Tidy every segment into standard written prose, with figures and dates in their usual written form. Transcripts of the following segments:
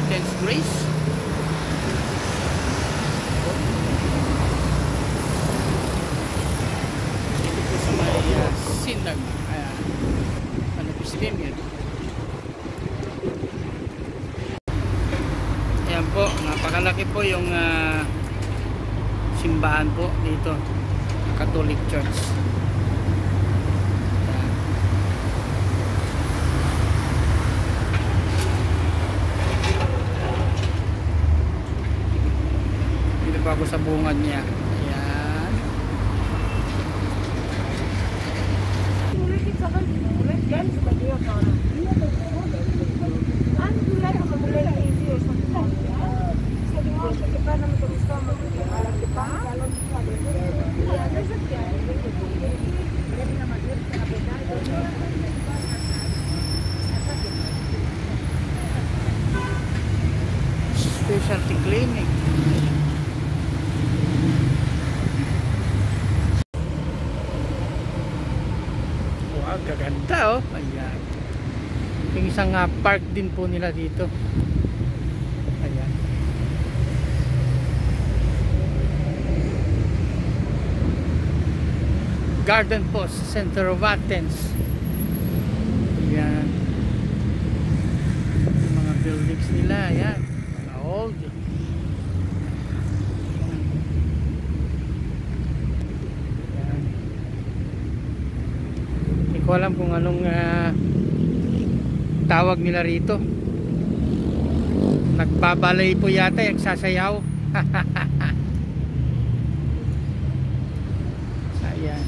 Watkins Grace. Ito po sa may Sindag Pistim yun. Ayan po, napakalaki po yung simbahan po dito, Catholic Church. Dito pa ako sa bungad niya. Ayan. Specialty clinic. Wow, gaganda oh. Ayan. Yung isang park din po nila dito. Ayan. Garden po sa center of Athens. Ayan. Yung mga buildings nila. Ayan. Mga old. Ayan. Hindi ko alam kung anong tawag nila rito. Nagbabalay po yata yung sasayaw. Ayan.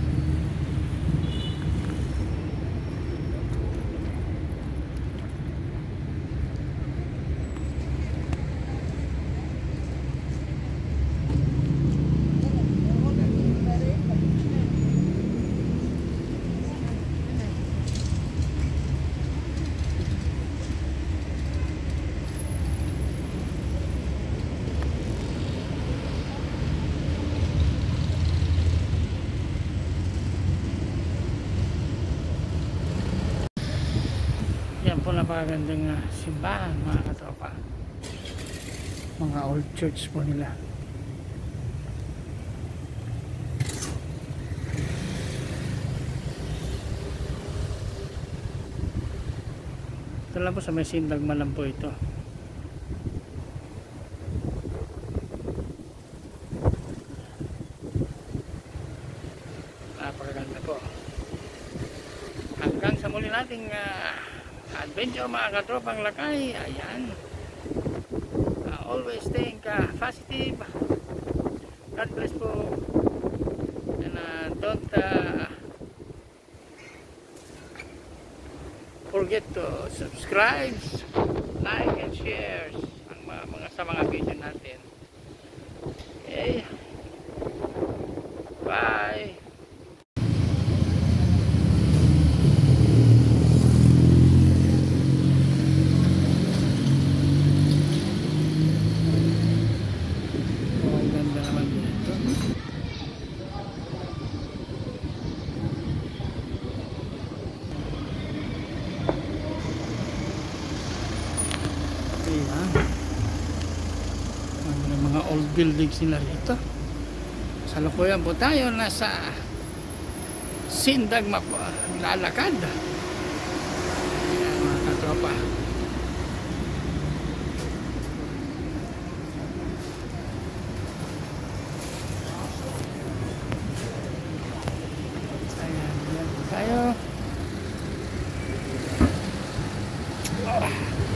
Yan po, napakagandang simbahan mga katropa. Mga old church po nila. Ito lang po sa may Sindagman lang po ito. Napakaganda po. Hanggang sa muli nating adventure mga katropang lakay. Ayan. Always staying positive. God bless po. And don't forget to subscribe, like and share ang sa mga video natin. Okay. Bye. Mga old buildings nila rito. Salukuyan po tayo nasa Sindagma po, lalakad. Ayan, mga katropa. Ayan, ayan tayo.